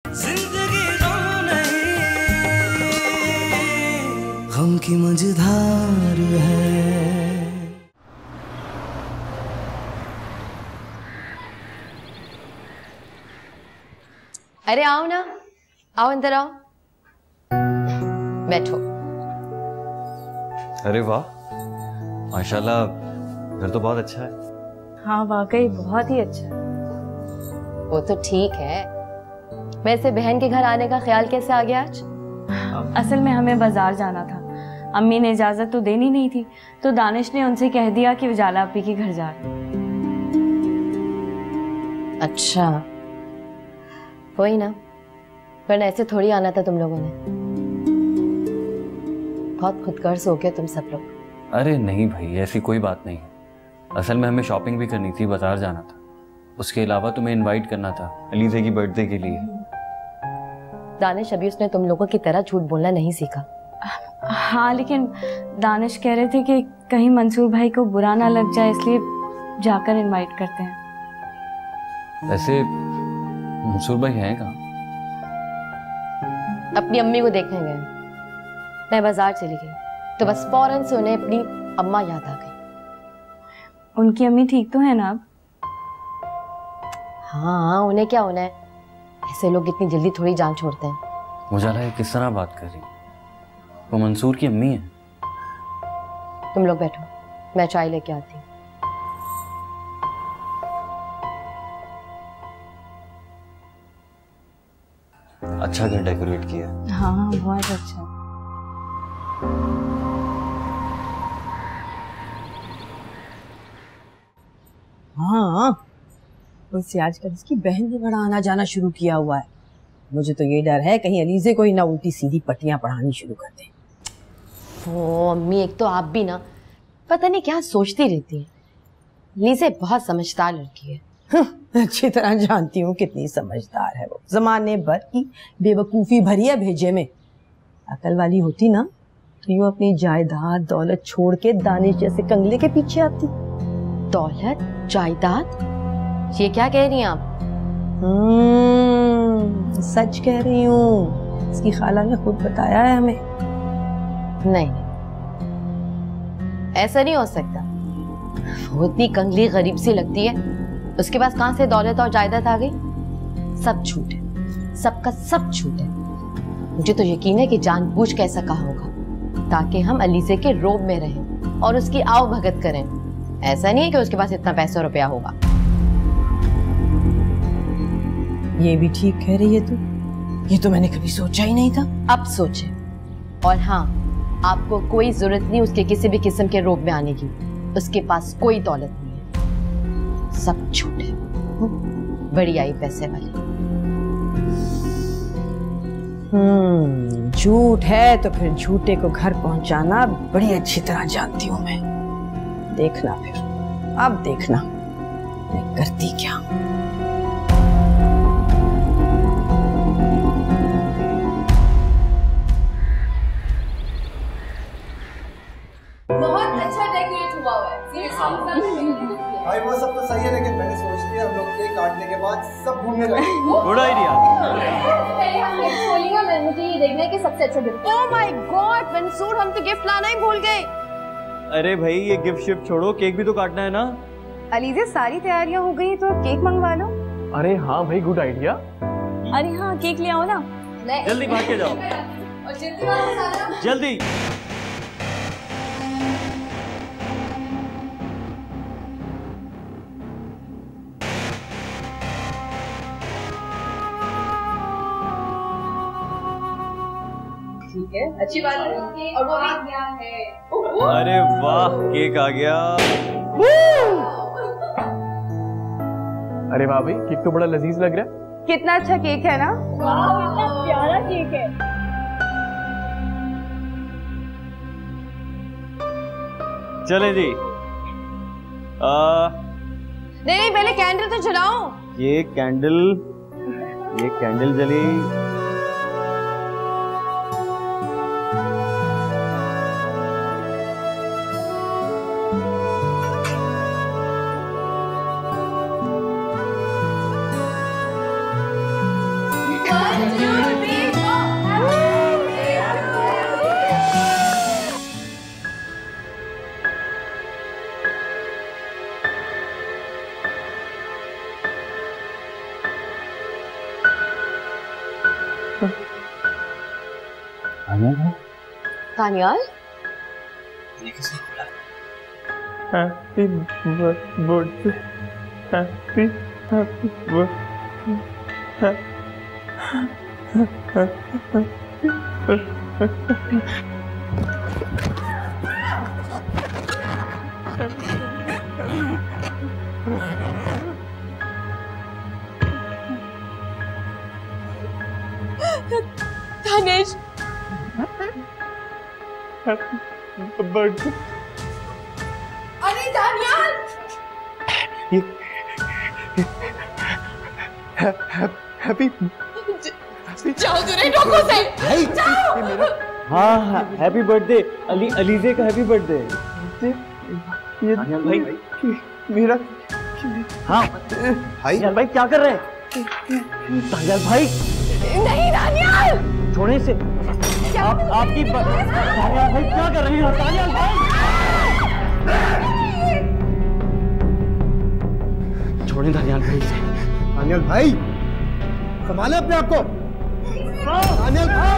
जिंदगी गम नहीं, गम की मझधार है। अरे आओ ना, आओ अंदर आओ, बैठो। अरे वाह, माशाल्लाह, घर तो बहुत अच्छा है। हाँ वाकई बहुत ही अच्छा है। वो तो ठीक है, वैसे बहन के घर आने का ख्याल कैसे आ गया आज? असल में हमें बाजार जाना था, अम्मी ने इजाजत तो देनी नहीं थी, तो दानिश ने उनसे कह दिया कि उजाला आपी के घर जा रहे। अच्छा, वही ना, वरना ऐसे थोड़ी आना था तुम लोगों ने। बहुत खुदगर्ज हो गए तुम सब लोग। अरे नहीं भाई, ऐसी कोई बात नहीं है। असल में हमें शॉपिंग भी करनी थी, बाजार जाना था, उसके अलावा तुम्हें इनवाइट करना था अलीज़े की बर्थडे के लिए। दानिश, अभी उसने तुम लोगों की तरह झूठ बोलना नहीं सीखा। हाँ, लेकिन दानिश कह रहे थे कि कहीं मंसूर भाई को बुरा ना लग जाए, इसलिए जाकर इनवाइट करते हैं। वैसे मंसूर भाई हैं कहाँ? अपनी अम्मी को देखने गए। मैं बाजार चली गई तो बस फौरन से उन्हें अपनी अम्मा याद आ गई। उनकी अम्मी ठीक तो है ना अब? हाँ, उन्हें क्या होना है, ऐसे लोग इतनी जल्दी थोड़ी जान छोड़ते हैं। मुझे ये किस तरह बात कर रही, वो मंसूर की अम्मी है। तुम लोग बैठो, मैं चाय लेके आती हूँ। अच्छा घर डेकोरेट किया। हाँ बहुत अच्छा। हाँ, उससे आजकल इसकी बहन ने बड़ा आना जाना शुरू किया हुआ है। मुझे तो ये डर है कहीं अलीज़े को ही ना उल्टी सीधी पट्टियां पढ़ानी शुरू कर दे। ओ अम्मी, एक तो आप भी ना पता नहीं क्या सोचती रहती है। अलीज़े बहुत समझदार लड़की है। अच्छी तरह जानती हूँ कितनी समझदार है वो। जमाने भर की बेवकूफ़ी भरी है भेजे में। अकल वाली होती ना तो यूँ अपनी जायदाद दौलत छोड़ के दानिश जैसे कंगले के पीछे आती। दौलत, जायदाद, ये क्या कह रही हैं आप? सच कह रही हूँ, इसकी खाला ने खुद बताया है हमें। नहीं, ऐसा नहीं हो सकता। वो इतनी कंगली गरीब सी लगती है, उसके पास कहां से दौलत और जायदाद आ गई? सब झूठ है, सबका सब झूठ है। मुझे तो यकीन है कि जानबूझ के ऐसा कहा होगा ताकि हम अलीज़े के रोब में रहें और उसकी आव भगत करें। ऐसा नहीं है कि उसके पास इतना पैसा रुपया होगा। ये भी ठीक कह रही है तू, ये तो मैंने कभी सोचा ही नहीं था। अब सोचे। और हाँ, आपको कोई जरूरत नहीं उसके किसी भी किस्म के रोब में आने की। उसके पास कोई दौलत नहीं है, सब झूठ है। बड़ी आई पैसे वाली। झूठ है तो फिर झूठे को घर पहुंचाना बड़ी अच्छी तरह जानती हूँ मैं। देखना फिर, अब देखना मैं करती क्या। बहुत अच्छा डेकोरेट हुआ है। भाई वो सब तो सही है, लेकिन मैंने सोच लिया हम लोग केक काटने के बाद सब घूमने जाएंगे। Good idea. पहले हम गिफ्ट खोलेंगे, मैं मुझे ये देखना है कि सबसे अच्छा gift. Oh my God Mansoor, हम तो गिफ्ट लाना ही भूल गए। अरे भाई ये गिफ्ट शिफ्ट छोड़ो, केक भी तो काटना है ना। अलीज़े सारी तैयारियां हो गई तो अब केक मंगवा लो। अरे हाँ भाई, गुड आइडिया। अरे हाँ, केक ले आओ ना। जल्दी भाग के जाओ, जल्दी। ठीक है, अच्छी बात है। और वो भी क्या है? अरे वाह, केक आ गया। अरे वाह भाई, केक तो बड़ा लजीज लग रहा है। कितना अच्छा केक है ना? वाह, कितना प्यारा केक है। चले जी। नहीं, पहले कैंडल तो जलाओ। ये कैंडल जली। Daniyal happy birthday, happy Danish birthday. अरे दानियाल हैप्पी जाओ दूर डॉक्टर से जाओ। हाँ हैप्पी बर्थडे अलीजे का हैप्पी बर्थडे। ये भाई मेरा हाँ भाई भाई क्या कर रहे हैं? दानियाल भाई नहीं दानियाल छोड़े से आपकी दानियाल भाई क्या कर रहे हैं? दानियाल भाई छोड़े दानियाल भाई से। दानियाल भाई संभाले अपने आप को। दानियाल भाई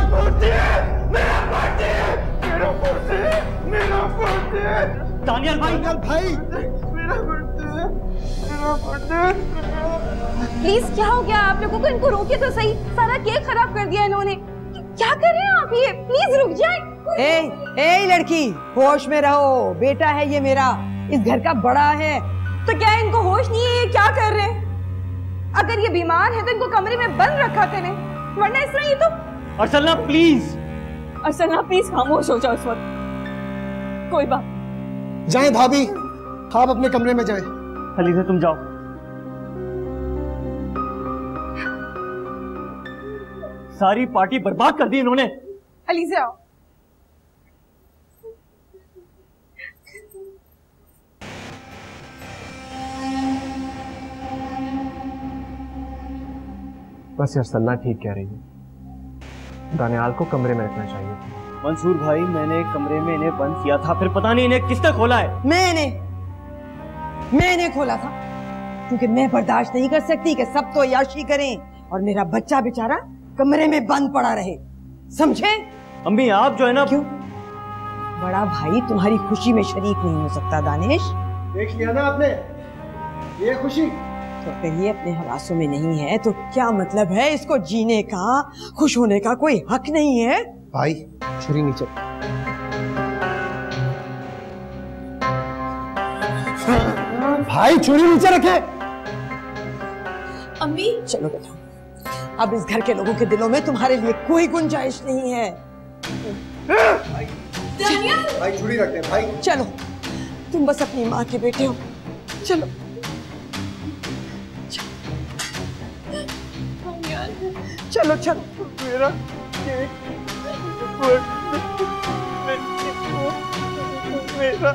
दानियाल भाई प्लीज क्या हो गया आप लोगों को? इनको रोके तो सही, सारा केक खराब कर दिया इन्होंने। क्या कर रहे हैं आप? ये प्लीज रुक जाए। ए लड़की होश में रहो, बेटा है ये मेरा, इस घर का बड़ा है। तो क्या इनको होश नहीं है? ये क्या कर रहे हैं? अगर ये बीमार है तो इनको कमरे में बंद रखा करें, वरना इस तरह ये तो। अर्सलना प्लीज, अर्सलना प्लीज खामोश हो जाओ इस वक्त। कोई बात जाए भाभी, आप अपने कमरे में जाए। अलीजा तुम जाओ। सारी पार्टी बर्बाद कर दी इन्होंने। अलीजा आओ। बस अर्सलना ठीक कह रही है, दानियाल को कमरे में रखना चाहिए। मंसूर भाई मैंने कमरे में इन्हें बंद किया था, फिर पता नहीं इन्हें किसने खोला है। मैंने खोला था क्योंकि मैं बर्दाश्त नहीं कर सकती कि सब तो याशी करें और मेरा बच्चा बेचारा कमरे में बंद पड़ा रहे, समझे? अम्मी आप जो है ना, क्यों? बड़ा भाई तुम्हारी खुशी में शरीक नहीं हो सकता दानिश। देख लिया ना आपने ये खुशी। तो फिर ये अपने हवासों में नहीं है तो क्या मतलब है? इसको जीने का, खुश होने का कोई हक नहीं है? भाई छुरी नीचे। भाई छुरी नीचे रखे। अम्मी चलो बेटा, अब इस घर के लोगों के दिलों में तुम्हारे लिए कोई गुंजाइश नहीं है। भाई छुरी रखे भाई। चलो तुम बस अपनी माँ के बेटे हो, चलो चलो चलो। मेरा केक मेरा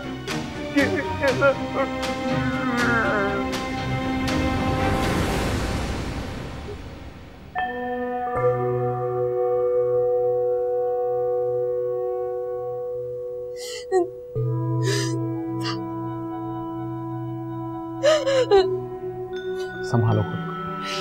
संभालो खुद को।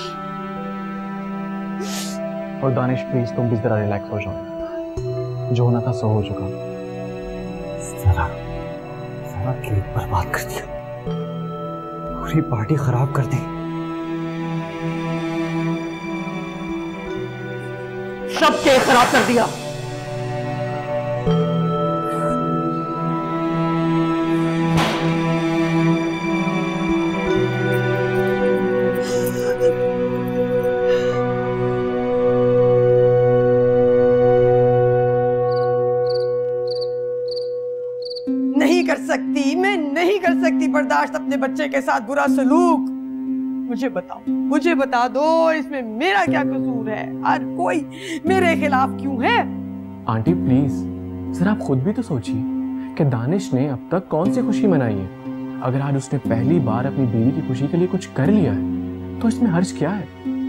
और दानिश प्लीज तुम भी जरा रिलैक्स हो जाओ, जो होना था सो हो चुका। सारा केक बर्बाद कर दिया, पूरी पार्टी खराब कर दी, सब केक खराब कर दिया। मैं नहीं कर सकती बर्दाश्त अपने बच्चे के साथ बुरा सलूक। मुझे बता दो इसमें मेरा क्या कसूर है? हर कोई मेरे खिलाफ क्यों है? आंटी प्लीज सर आप खुद भी तो सोचिए कि दानिश ने अब तक कौन सी खुशी मनाई है। अगर आज उसने पहली बार अपनी बीवी की खुशी के लिए कुछ कर लिया है तो इसमें हर्ज क्या है?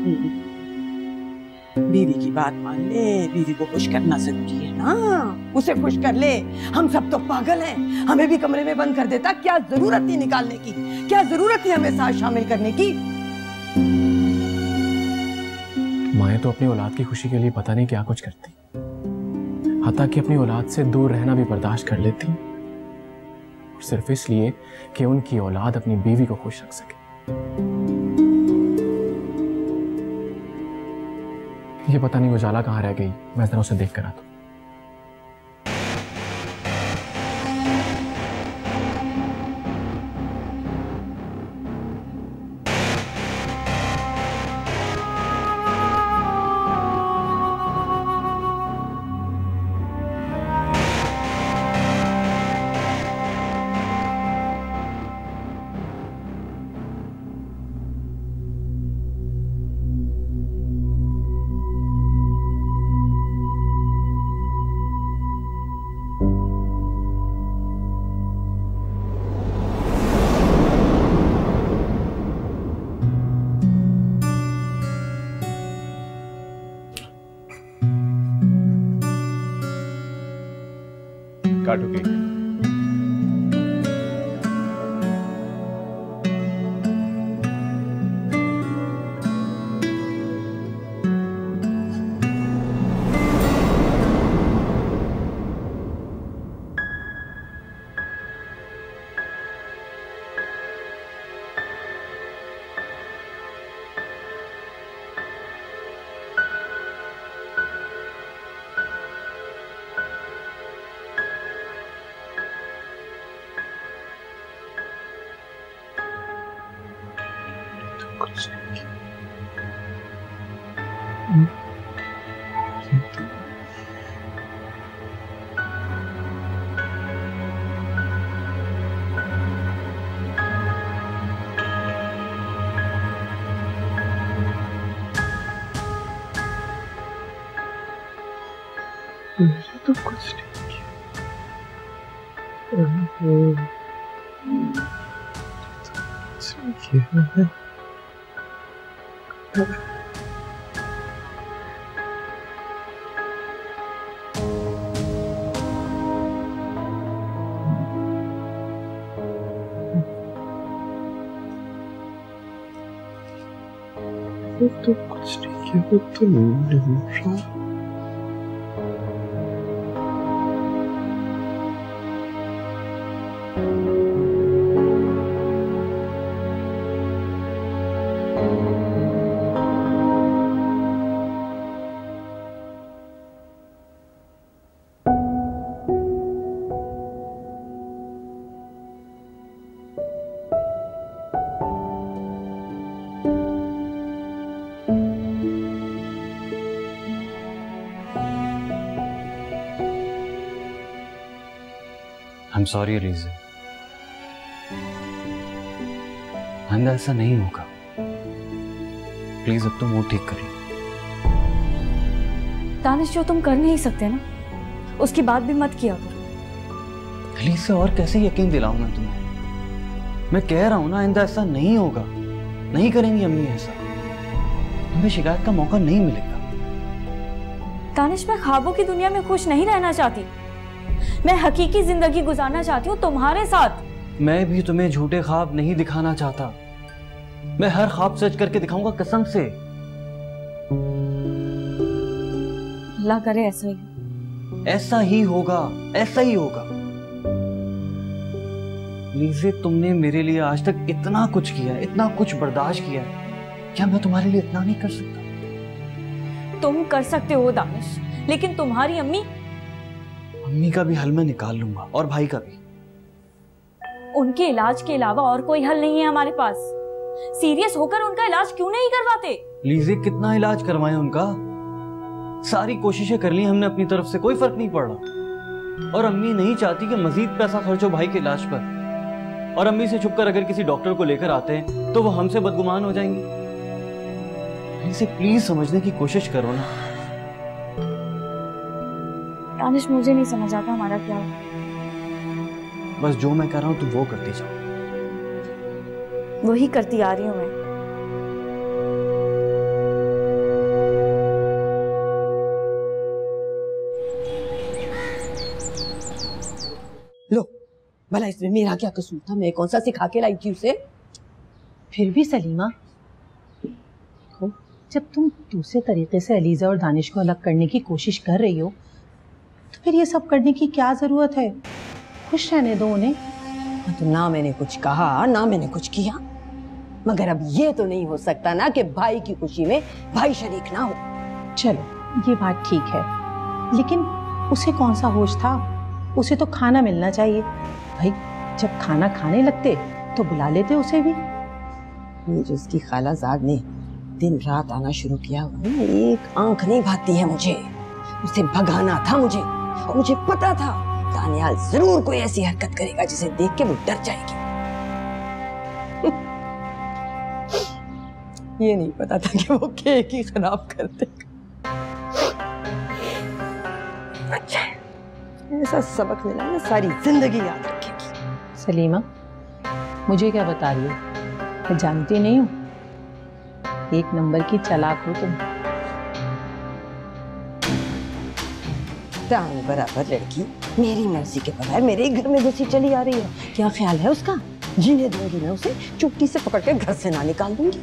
बीवी की बात मान ले, बीवी को खुश करना जरूरी है ना, उसे खुश कर ले। हम सब तो पागल हैं, हमें भी कमरे में बंद कर देता। क्या जरूरत थी निकालने की? क्या जरूरत थी हमें साथ शामिल करने की? माएं तो अपनी औलाद की खुशी के लिए पता नहीं क्या कुछ करती। हत्ता कि अपनी औलाद से दूर रहना भी बर्दाश्त कर लेती हैं, और सिर्फ इसलिए कि उनकी औलाद अपनी बीवी को खुश रख सके। ये पता नहीं उजाला कहाँ रह गई, मैं जरा उसे देख कर आता हूं। काटो केक। तो कुछ नहीं किया। तो कुछ नहीं किया, वो तो नहीं। I'm sorry अलीज़ा, आइंदा ऐसा नहीं होगा। प्लीज अब तो मूड ठीक करिए। दानिश, जो तुम कर नहीं सकते ना, उसकी बात भी मत किया करो। अलीज़ा, और कैसे यकीन दिलाऊं मैं तुम्हें? मैं कह रहा हूं ना, आइंदा ऐसा नहीं होगा। नहीं करेंगी अम्मी ऐसा। तुम्हें शिकायत का मौका नहीं मिलेगा। दानिश, मैं ख्वाबों की दुनिया में खुश नहीं रहना चाहती। मैं हकीकी जिंदगी गुजारना चाहती हूँ तुम्हारे साथ। मैं भी तुम्हें झूठे ख्वाब नहीं दिखाना चाहता। मैं हर ख्वाब सच करके दिखाऊंगा, कसम से। अल्लाह करे ऐसा ही। ऐसा ही होगा, ऐसा ही होगा। लीज़े, तुमने मेरे लिए आज तक इतना कुछ किया है, इतना कुछ बर्दाश्त किया है, क्या मैं तुम्हारे लिए इतना नहीं कर सकता? तुम कर सकते हो दानिश, लेकिन तुम्हारी अम्मी का भी हल मैं निकाल लूंगा, और भाई का भी। उनके इलाज के अलावा और कोई हल नहीं है हमारे पास। सीरियस होकर उनका इलाज क्यों नहीं करवाते? लीज़े, कितना इलाज करवाएं उनका? सारी कोशिशें कर ली हमने अपनी तरफ से, कोई फर्क नहीं पड़ रहा। और अम्मी नहीं चाहती कि मजीद पैसा खर्च हो भाई के इलाज पर। और अम्मी से छुपकर अगर किसी डॉक्टर को लेकर आते हैं तो वो हमसे बदगुमान हो जाएंगी। इसे प्लीज समझने की कोशिश करो ना। दानिश, मुझे नहीं समझ आता हमारा क्या हो। बस जो मैं कर रहा हूं तुम वो करती जाओ। वही करती आ रही हूं मैं। लो, भला इसमें मेरा क्या कसूर था? मैं कौन सा सिखा के लाई थी उसे? फिर भी सलीमा, जब तुम दूसरे तरीके से अलीज़ा और दानिश को अलग करने की कोशिश कर रही हो, तो फिर ये सब करने की क्या जरूरत है? खुश रहने दो उन्हें। तो ना मैंने कुछ कहा ना मैंने कुछ किया, मगर अब ये तो नहीं हो सकता ना कि भाई की खुशी में भाई शरीक ना हो। चलो ये बात ठीक है, लेकिन उसे कौन सा होश था? उसे तो खाना मिलना चाहिए भाई। जब खाना खाने लगते तो बुला लेते उसे भी। ये जो उसकी खालाजाद ने दिन रात आना शुरू किया, एक आंख नहीं भाती है मुझे। उसे भगाना था मुझे, और मुझे पता था दानियाल जरूर कोई ऐसी हरकत करेगा जिसे देख के वो डर जाएगी। ये नहीं पता था कि वो केक ही खराब कर देगा। अच्छा, ऐसा सबक मिला ना, सारी जिंदगी याद रखेगी। सलीमा, मुझे क्या बता रही हो? मैं जानती नहीं हूँ, एक नंबर की चालाक हो तुम। टांग बराबर लड़की मेरी मर्जी के बगैर मेरे ही घर में जैसी चली आ रही है। क्या ख्याल है उसका? जीने दूंगी मैं उसे, चुटकी से पकड़ के घर से ना निकाल दूंगी।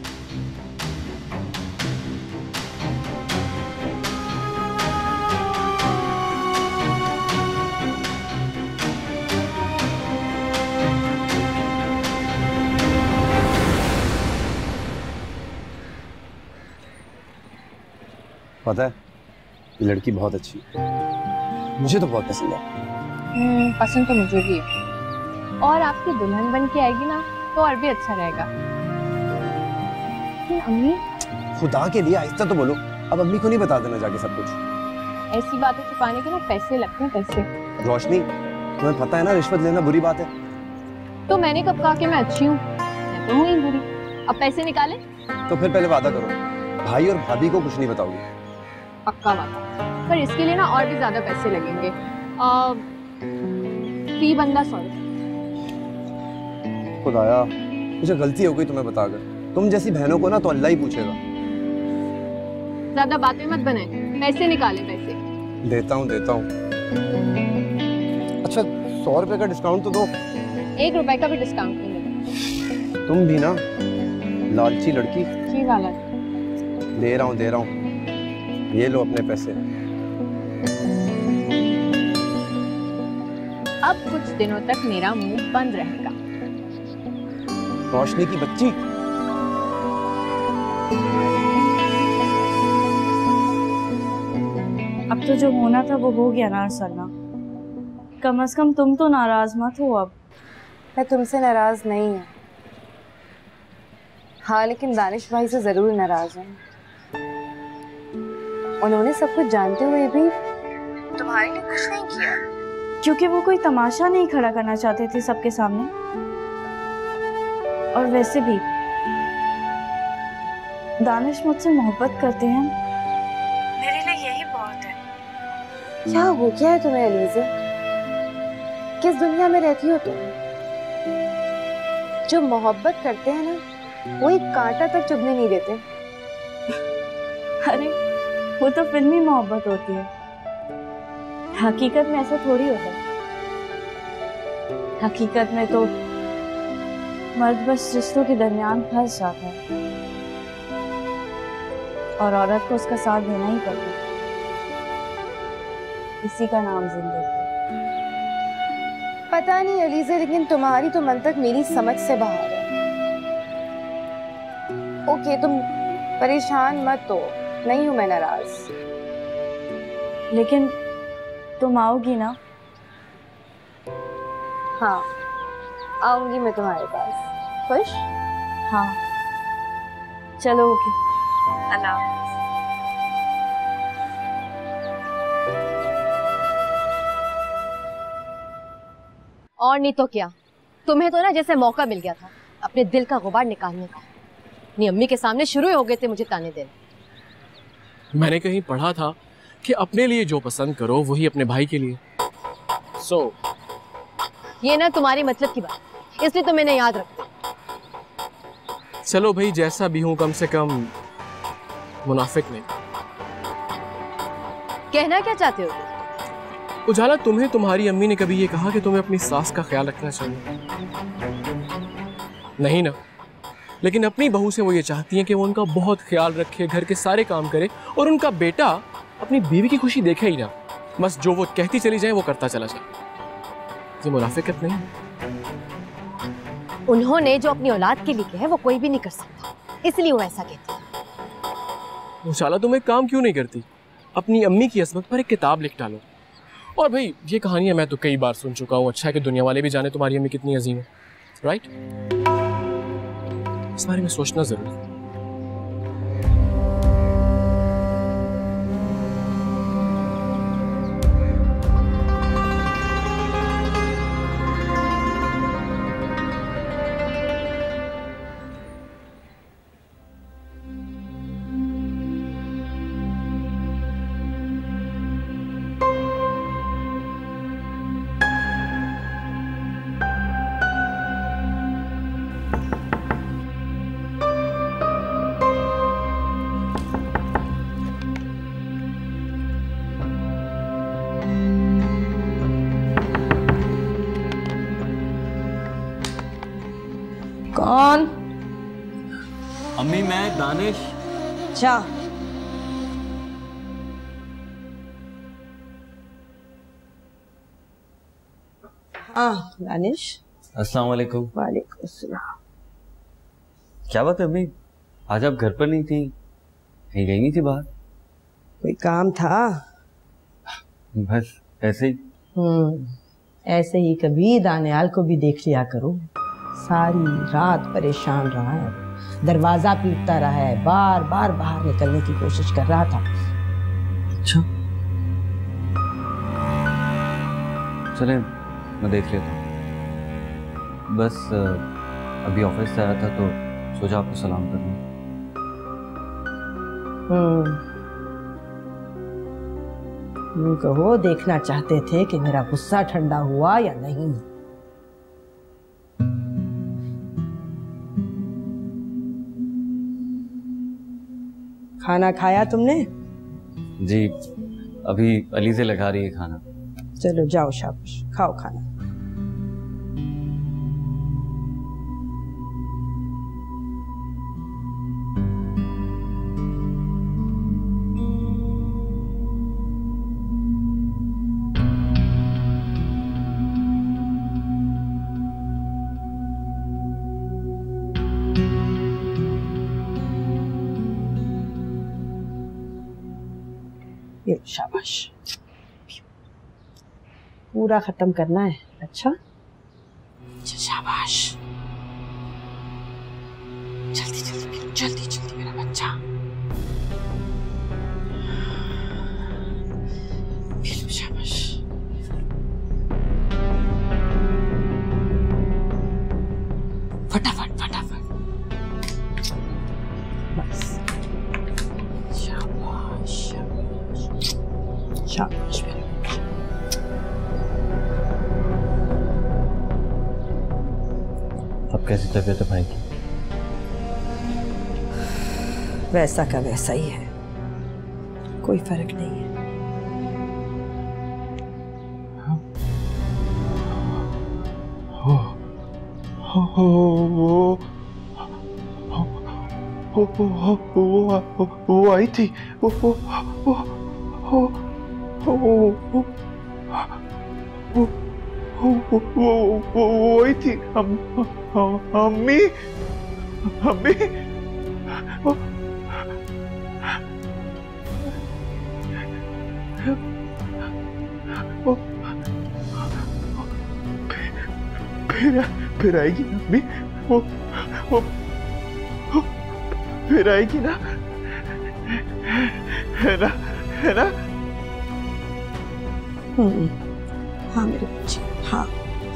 पता है, ये लड़की बहुत अच्छी है, मुझे तो बहुत पसंद है। पसंद तो मुझे भी है, और आपकी दुल्हन बन के आएगी ना तो और भी अच्छा रहेगा। अम्मी, खुदा के लिए आहिस्ता तो बोलो। अब अम्मी को नहीं बता देना जाके सब कुछ। ऐसी बातें छुपाने के ना पैसे लगते हैं, पैसे। रोशनी, तुम्हें पता है ना रिश्वत लेना बुरी बात है। तो मैंने कब कहा कि मैं अच्छी हूँ? मैं तो हूँ ही बुरी। अब पैसे निकाले तो फिर पहले वादा करो, भाई और भाभी को कुछ नहीं बताओगी। पक्का वादा, पर इसके लिए ना और भी ज्यादा पैसे लगेंगे। फी बंदा 100 रुपए। खुदाया, मुझे गलती हो गई तुम्हें बताकर। तुम जैसी बहनों को ना तो अल्लाह ही पूछेगा। ज्यादा बातें मत बनाए, पैसे निकाले, पैसे। देता हूँ। अच्छा, 100 रुपए का डिस्काउंट तो दो। 1 रुपए का भी डिस्काउंट नहीं मिलेगा। तुम भी ना लालची लड़की। ये वाला दे रहा हूँ, ये लो अपने पैसे। अब कुछ दिनों तक मेरा मुंह बंद रहेगा। रोशनी की बच्ची। अब तो जो होना था वो हो गया ना सरना। कम से कम तुम तो नाराज मत हो अब। मैं तुमसे नाराज नहीं हूँ, हाँ, लेकिन दानिश भाई से जरूर नाराज हूँ। उन्होंने सब कुछ जानते हुए भी तुम्हारे लिए कुछ नहीं किया, क्योंकि वो कोई तमाशा नहीं खड़ा करना चाहते थे सबके सामने। और वैसे भी दानिश मुझसे मोहब्बत करते हैं, मेरे लिए यही बहुत है। क्या हो गया है तुम्हें अलीज़ा? किस दुनिया में रहती हो तुम? जो मोहब्बत करते हैं ना, वो एक कांटा तक चुभने नहीं देते। अरे वो तो फिल्मी मोहब्बत होती है, हकीकत में ऐसा थोड़ी होता है। हकीकत में तो मर्द बस रिश्तों के दरमियान फंस जाता है और औरत को उसका साथ देना ही पड़ता है। इसी का नाम जिंदगी। पता नहीं अलीज़ा, लेकिन तुम्हारी तो मंतक मेरी समझ से बाहर है। ओके, तुम परेशान मत हो, नहीं हूं मैं नाराज। लेकिन तुम आओगी ना? हाँ, आऊंगी मैं तुम्हारे पास। खुश? हाँ, चलो ओके, अल्लाह हाफ़िज़। और नहीं तो क्या, तुम्हें तो ना जैसे मौका मिल गया था अपने दिल का गुबार निकालने का। अपनी अम्मी के सामने शुरू ही हो गए थे मुझे ताने देने। मैंने कहीं पढ़ा था कि अपने लिए जो पसंद करो वही अपने भाई के लिए। ये ना तुम्हारी मतलब की बात, इसलिए तो मैंने याद रखती। चलो भाई, जैसा भी हूँ कम से कम मुनाफिक नहीं। कहना क्या चाहते हो? उजाला, तुम्हें तुम्हारी अम्मी ने कभी ये कहा कि तुम्हें अपनी सास का ख्याल रखना चाहिए? नहीं ना। लेकिन अपनी बहू से वो ये चाहती हैं कि वो उनका बहुत ख्याल रखे, घर के सारे काम करे और उनका बेटा अपनी बीवी की खुशी देखे ही ना। बस जो वो कहती चली जाए वो करता चला जाए। ये मुनाफिकत नहीं है। उन्होंने जो अपनी औलाद के लिए किया है वो कोई भी नहीं कर सकता, इसलिए वो ऐसा कहती है। उशाला तुम एक काम क्यों नहीं करती, अपनी अम्मी की असमत पर एक किताब लिख डालो। और भाई ये कहानियां मैं तो कई बार सुन चुका हूँ, अच्छा है कि दुनिया वाले भी जाने तुम्हारी अम्मी कितनी अजीम है, राइट? इस बारे में सोचना जरूर। कौन? अम्मी मैं दानिश। अच्छा, हाँ दानिश। अस्सलाम वालेकुम। वालेकुम अस्सलाम। क्या बात है अम्मी, आज आप घर पर नहीं थी, कहीं गई नहीं थी बाहर? कोई काम था? बस ऐसे ही। ऐसे ही कभी दानियाल को भी देख लिया करो, सारी रात परेशान रहा है, दरवाजा पीटता रहा है, बार बार बाहर निकलने की कोशिश कर रहा था। अच्छा चले मैं देख लेता हूँ। बस अभी ऑफिस से आया था तो सोचा आपको सलाम करना। यूं कहो देखना चाहते थे कि मेरा गुस्सा ठंडा हुआ या नहीं। खाना खाया तुमने? जी अभी अली से लगा रही है खाना। चलो जाओ, शाबाश, खाओ खाना। ये शाबाश, पूरा खत्म करना है। अच्छा शाबाश, जल्दी जल्दी पी लो, जल्दी जल्दी मेरा बच्चा, पी लो, शाबाश। फटाफट फटाफट, बस, शाबाश शाबाश शाबाश मेरा बच्चा। अब कैसी तबीयत है भाई की? वैसा का वैसा ही है, कोई फर्क नहीं है। वो आई थी, वो आई थी। अम्मी अम्मी फिर आएगी अम्मी, वो फिर आएगी ना, है ना, है ना? हाँ मेरे बच्चे, हाँ।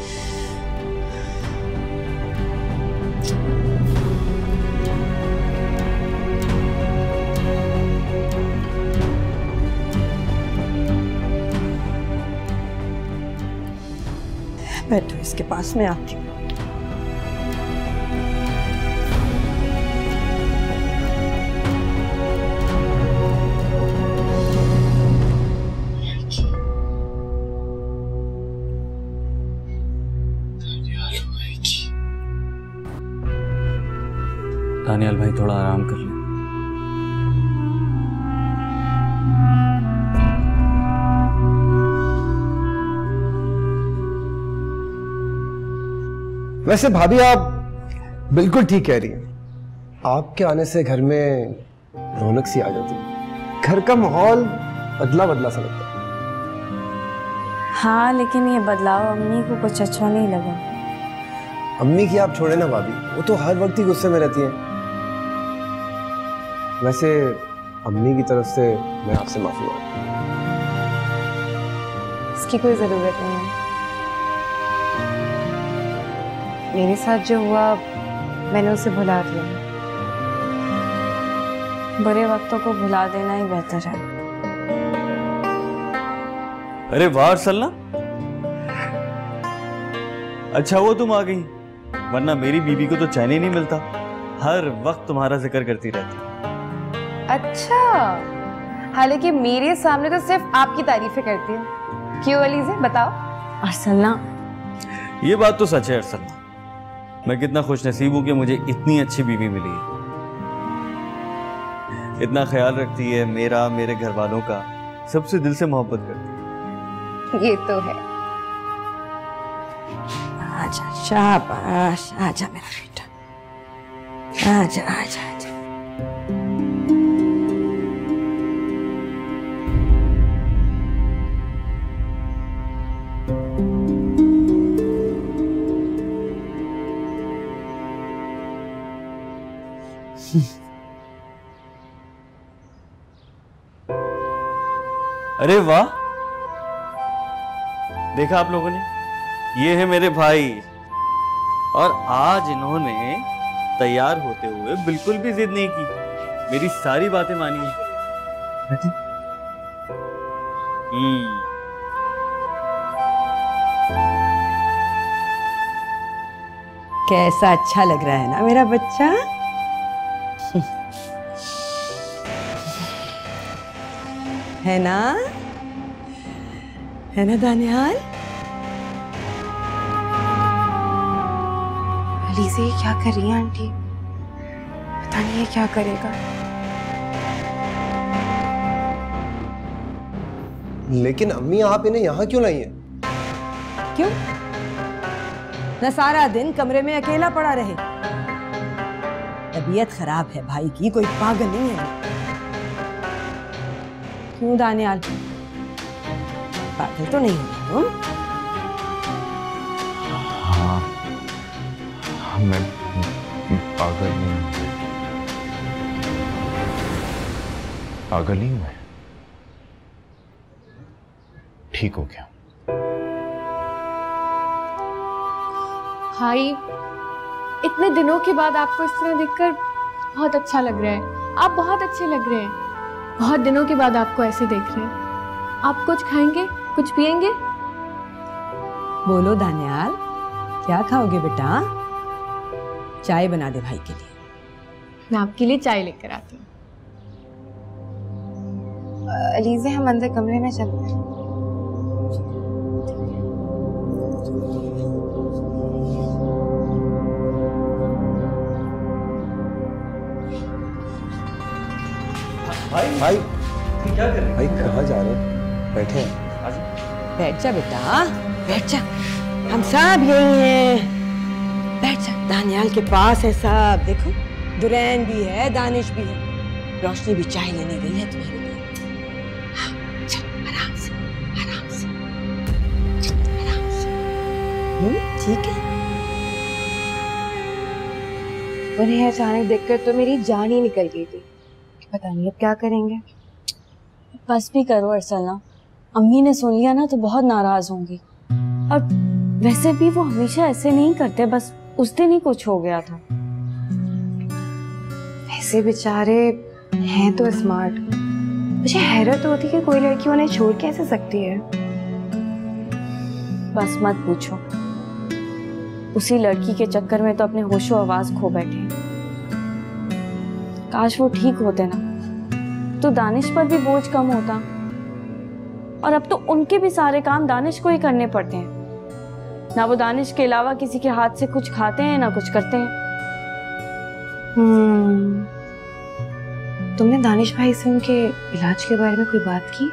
बैठो, इसके पास में आती हूँ। दानियाल भाई थोड़ा आराम कर ले। वैसे भाभी आप बिल्कुल ठीक कह रही हैं। आपके आने से घर में रौनक सी आ जाती है, घर का माहौल बदला बदला सा लगता है। हाँ, लेकिन ये बदलाव अम्मी को कुछ अच्छा नहीं लगा। अम्मी की आप छोड़े ना भाभी, वो तो हर वक्त ही गुस्से में रहती हैं। वैसे अम्मी की तरफ से मैं आपसे माफी मांगता हूं। इसकी कोई जरूरत नहीं है। मेरे साथ जो हुआ मैंने उसे भुला दिया। बुरे वक्तों को भुला देना ही बेहतर है। अरे वाह अरसलना, अच्छा वो तुम आ गई, वरना मेरी बीवी को तो चैन ही नहीं मिलता, हर वक्त तुम्हारा जिक्र करती रहती। अच्छा, हालांकि मेरे सामने तो सिर्फ आपकी तारीफें करती है। क्यों अलीज़े, बताओ। अरसलना, ये बात तो सच है अरसलना, मैं कितना खुशनसीब हूं कि मुझे इतनी अच्छी बीवी मिली है। इतना ख्याल रखती है मेरा, मेरे घर वालों का, सबसे दिल से मोहब्बत करती है। ये तो है। आजा, शाबाश, आजा मेरा बेटा, आजा आजा आजा। अरे वाह, देखा आप लोगों ने, ये है मेरे भाई, और आज इन्होंने तैयार होते हुए बिल्कुल भी जिद नहीं की, मेरी सारी बातें मानी है। कैसा अच्छा लग रहा है ना मेरा बच्चा। है ना, है ना दानियाल? अलीज़े ये क्या कर रही है आंटी? पता नहीं ये क्या करेगा। लेकिन अम्मी आप इन्हें यहाँ क्यों लाई हैं? क्यों? न सारा दिन कमरे में अकेला पड़ा रहे। तबीयत खराब है भाई की, कोई पागल नहीं है। क्यों दानियाल, पागल तो नहीं हो तुम? हाँ, मैं पागल नहीं हूँ। पागल नहीं हूँ मैं, ठीक हो गया। भाई, इतने दिनों के बाद आपको इस तरह देखकर बहुत अच्छा लग रहा है। आप बहुत अच्छे लग रहे हैं। बहुत दिनों के बाद आपको ऐसे देख रहे हैं। आप कुछ खाएंगे, कुछ पिएंगे? बोलो दानियाल, क्या खाओगे बेटा? चाय बना दे भाई के लिए। मैं आपके लिए चाय लेकर आती हूँ। अलीज़े हम अंदर कमरे में चलते हैं। भाई क्या कर रहे भाई कहाँ जा रहे हैं? बैठे हैं। बैठ जा बेटा, बैठ जा, हम सब यही हैं। बैठ जा, दानियाल के पास है सब। देखो, दुरैन भी है, दानिश भी है, रोशनी भी चाय लेने गई है तुम्हारे लिए। हाँ, चल आराम से, आराम से, आराम से। ठीक है। उन्हें अचानक देखकर तो मेरी जान ही निकल गई थी। पता नहीं अब क्या करेंगे। बस भी करो अरसलना, अम्मी ने सुन लिया ना तो बहुत नाराज होंगी। और वैसे भी वो हमेशा ऐसे नहीं करते, बस उस दिन ही कुछ हो गया था। वैसे बेचारे हैं तो स्मार्ट। मुझे हैरत होती कि कोई लड़की उन्हें छोड़ कैसे सकती है। बस मत पूछो, उसी लड़की के चक्कर में तो अपने होशो आवाज खो बैठे। काश वो ठीक होते ना, तो दानिश पर भी बोझ कम होता। और अब तो उनके भी सारे काम दानिश को ही करने पड़ते हैं। ना वो दानिश के अलावा किसी के हाथ से कुछ खाते हैं ना कुछ करते हैं। तुमने दानिश भाई से उनके इलाज के बारे में कोई बात की?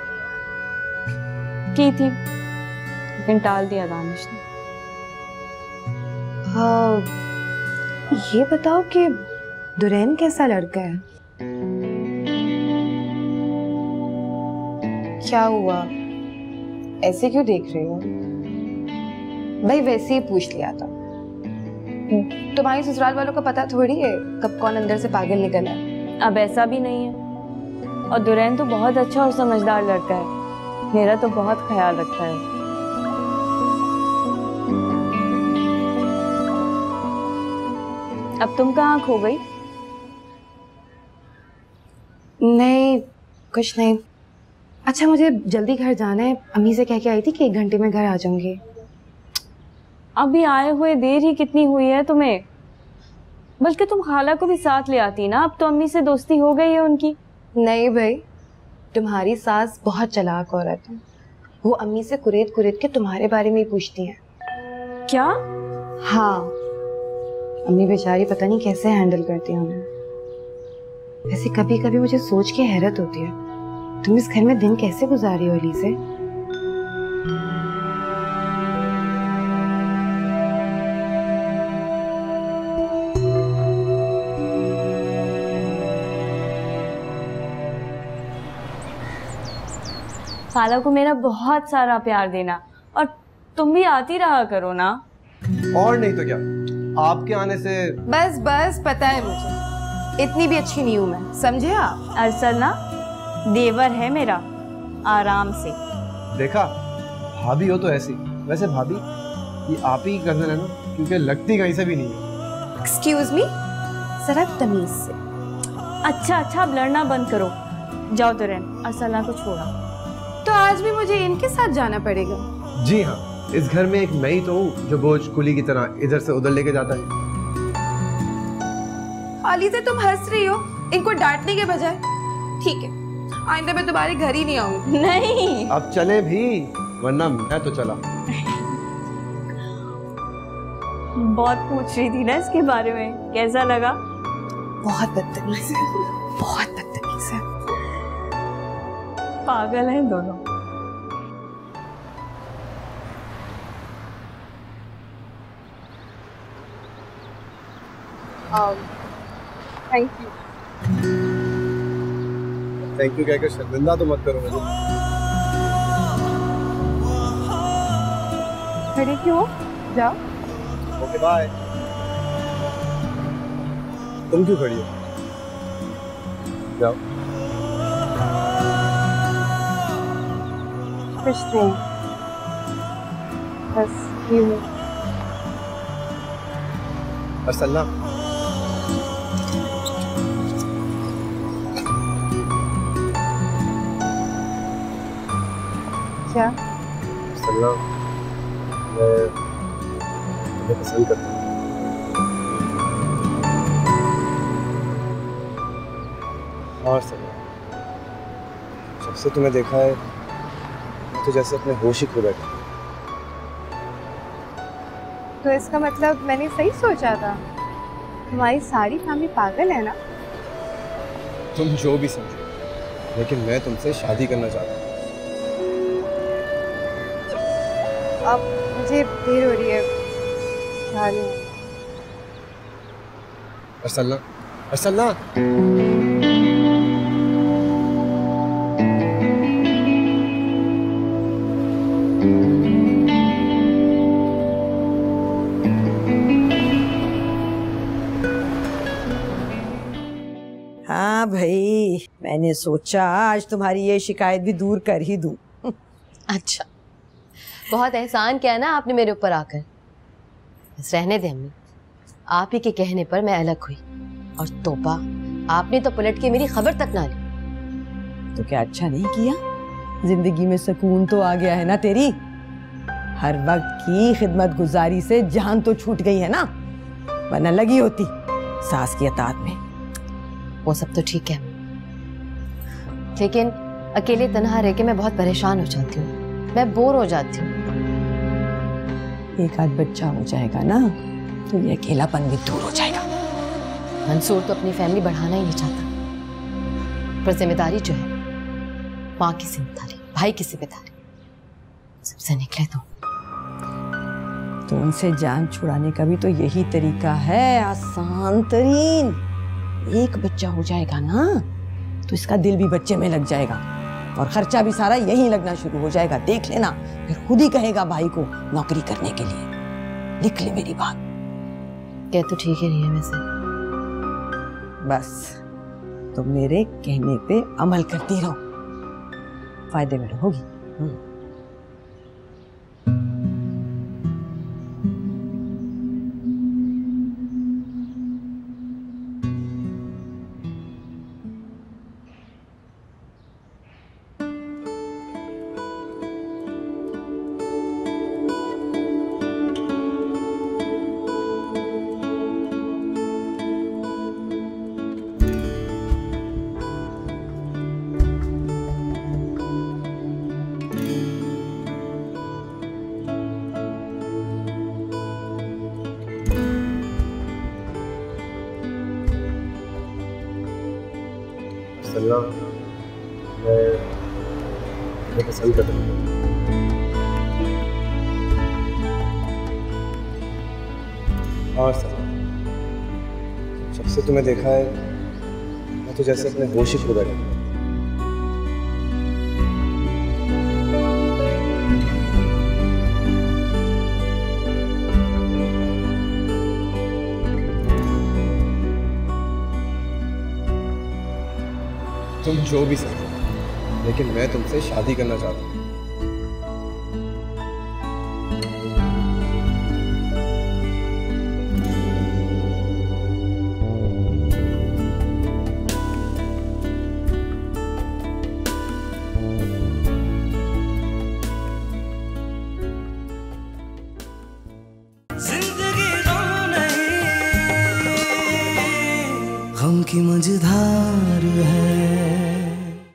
की थी, लेकिन टाल दिया दानिश ने। हाँ, ये बताओ कि दुरैन कैसा लड़का है? क्या हुआ, ऐसे क्यों देख रहे हो? भाई वैसे ही पूछ लिया था। तुम्हारी ससुराल वालों को पता थोड़ी है कब कौन अंदर से पागल निकला है। अब ऐसा भी नहीं है, और दुरैन तो बहुत अच्छा और समझदार लड़का है, मेरा तो बहुत ख्याल रखता है। अब तुम कहाँ खो गई? नहीं कुछ नहीं। अच्छा मुझे जल्दी घर जाना है, अम्मी से कह के आई थी कि 1 घंटे में घर आ जाऊंगी। अभी आए हुए देर ही कितनी हुई है तुम्हें? बल्कि तुम खाला को भी साथ ले आती ना, अब तो अम्मी से दोस्ती हो गई है उनकी। नहीं भाई, तुम्हारी सास बहुत चालाक औरत है, वो अम्मी से कुरेद कुरेद के तुम्हारे बारे में ही पूछती हैं। क्या? हाँ, अम्मी बेचारी पता नहीं कैसे हैंडल करती हैं उन्हें। वैसे कभी कभी मुझे सोच के हैरत होती है, तुम इस घर में दिन कैसे गुजारी हो अली से? खाला को मेरा बहुत सारा प्यार देना, और तुम भी आती रहा करो ना। और नहीं तो क्या, आपके आने से। बस बस, पता है मुझे, इतनी भी अच्छी नहीं हूं मैं, समझे आप? अरसल ना देवर है मेरा, आराम से। देखा, भाभी हो तो ऐसी। वैसे भाभी, ये आप ही की कजन है ना, क्योंकि लगती कहीं से भी नहीं है। एक्सक्यूज मी, जरा तमीज से। अच्छा अच्छा, अब लड़ना बंद करो, जाओ दुरैन, अरसलना को छोड़ा। तो आज भी मुझे इनके साथ जाना पड़ेगा? जी हाँ, इस घर में एक मैं ही तो हूँ जो बोझ कुली की तरह इधर से उधर लेके जाता है। अली से तुम हंस रही हो इनको डांटने के बजाय। ठीक है, आइंदा मैं तुम्हारे घर ही नहीं आऊंगी। नहीं, अब चले भी, वरना मैं तो चला। बहुत पूछ रही थी ना इसके बारे में, कैसा लगा? बहुत बदतमीज है, बहुत बदतमीज है। पागल हैं दोनों। Thank you. थैंक यू कहकर शर्मिंदा तो मत करो मुझे। खड़ी क्यों? जाओ। Okay bye. तुम क्यों खड़ी हो? जाओ। कुछ नहीं, बस यूं। अरसलना, क्या? अरसलना, मैं तुम्हें पसंद करता हूँ। हाँ अरसलना, जब से तुम्हें देखा है तो जैसे अपने होश ही खो बैठा। तो इसका मतलब मैंने सही सोचा था, हमारी सारी फैमिली पागल है ना? तुम जो भी समझो, लेकिन मैं तुमसे शादी करना चाहता हूँ। अब मुझे देर हो रही है, जाने। अरसलना, अरसलना। हाँ भाई, मैंने सोचा आज तुम्हारी ये शिकायत भी दूर कर ही दूं। अच्छा, बहुत एहसान किया ना आपने मेरे ऊपर आकर। बस रहने दे अम्मी, आप ही के कहने पर मैं अलग हुई, और तोबा, आपने तो पलट के मेरी खबर तक ना ली। तो क्या अच्छा नहीं किया? जिंदगी में सुकून तो आ गया है ना तेरी। हर वक्त की खिदमत गुजारी से जान तो छूट गई है ना, वरना लगी होती सास की अतात में। वो सब तो ठीक है, लेकिन अकेले तन्हा रह के मैं बहुत परेशान हो जाती हूँ, मैं बोर हो जाती हूँ। एक आध बच्चा हो जाएगा ना तो ये अकेलापन भी दूर हो जाएगा। मंसूर तो अपनी फैमिली बढ़ाना ही नहीं चाहता, पर जिम्मेदारी जो है, माँ की जिम्मेदारी, भाई की जिम्मेदारी, सबसे निकले तो तो उनसे जान छुड़ाने का भी तो यही तरीका है, आसान तरीन। एक बच्चा हो जाएगा ना तो इसका दिल भी बच्चे में लग जाएगा और खर्चा भी सारा यही लगना शुरू हो जाएगा। देख लेना, फिर खुद ही कहेगा भाई को नौकरी करने के लिए। लिख ले मेरी बात। कह तो ठीक ही नहीं है वैसे। बस तो मेरे कहने पे अमल करती रहो, फायदे में रहोगी। मैं पसंद करता हूँ। और जब से तुम्हें देखा है मैं तो जैसे अपने होश ही खो बैठा। तुम जो भी समझो, लेकिन मैं तुमसे शादी करना चाहता हूँ। जिंदगी गम नहीं, गम की मझधार है।